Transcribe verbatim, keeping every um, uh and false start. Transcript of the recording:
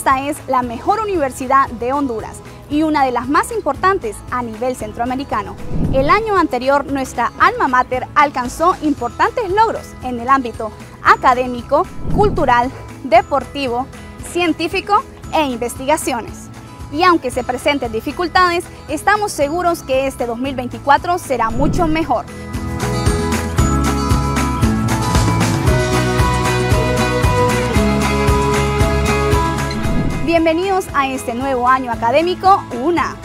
esta es la mejor universidad de Honduras y una de las más importantes a nivel centroamericano. El año anterior, nuestra alma mater alcanzó importantes logros en el ámbito académico, cultural, deportivo, científico e investigaciones. Y aunque se presenten dificultades, estamos seguros que este dos mil veinticuatro será mucho mejor. Bienvenidos a este nuevo año académico U N A.